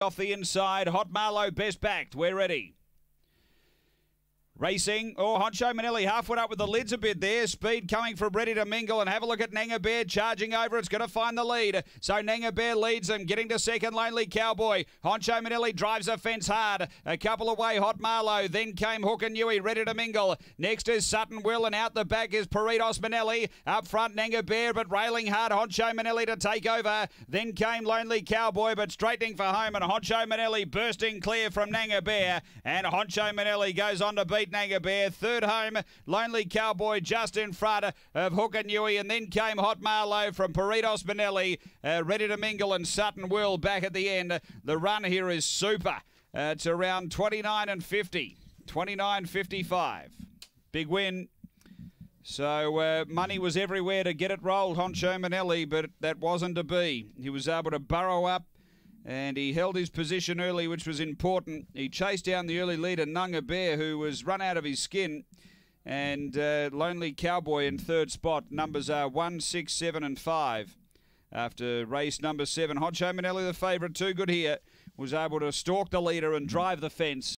Off the inside, Hot Marlow best backed. We're ready. Racing, Honcho Manelli halfway up with the lids a bit there. Speed coming from Ready to Mingle, and have a look at Nanga Bear charging over. It's going to find the lead. So Nanga Bear leads them, getting to second, Lonely Cowboy. Honcho Manelli drives the fence hard. A couple away, Hot Marlow. Then came Hook and Newey, Ready to Mingle. Next is Sutton Will, and out the back is Peritos Manelli. Up front, Nanga Bear, but railing hard, Honcho Manelli to take over. Then came Lonely Cowboy, but straightening for home, and Honcho Manelli bursting clear from Nanga Bear. And Honcho Manelli goes on to beat Nanga Bear. Third home, Lonely Cowboy just in front of Hook and Newey, and then came Hot Marlow from Peritos Manelli, Ready to Mingle, and Sutton Will back at the end. The run here is super. It's around 29 and 50, 29.55. Big win. So money was everywhere to get it rolled, Honcho Manelli, but that wasn't to be. He was able to burrow up, and he held his position early, which was important. He chased down the early leader, Nanga Bear, who was run out of his skin. And Lonely Cowboy in third spot. Numbers are 1, 6, 7 and 5. After race number 7, Honcho Manelli, the favourite, too good here, was able to stalk the leader and drive the fence.